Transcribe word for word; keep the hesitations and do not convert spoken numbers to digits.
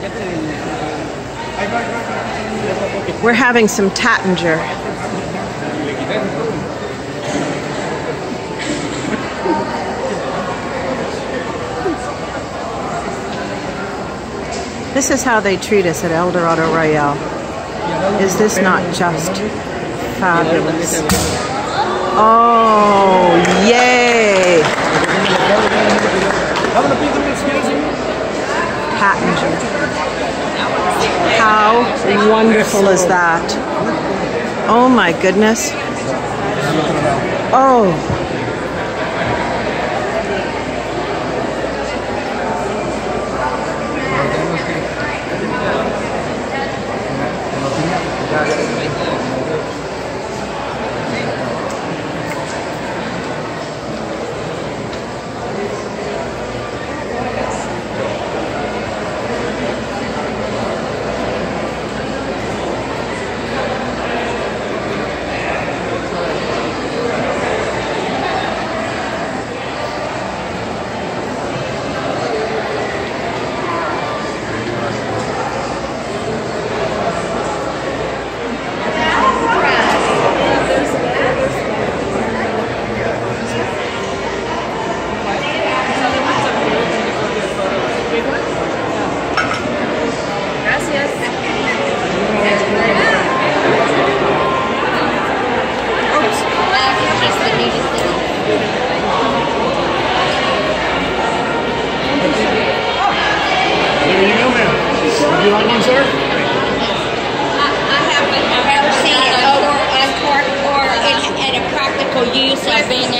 We're having some Taittinger. This is how they treat us at El Dorado Royale. Is this not just fabulous? Oh, yay! Taittinger. How wonderful is that? Oh my goodness. Oh. Use of being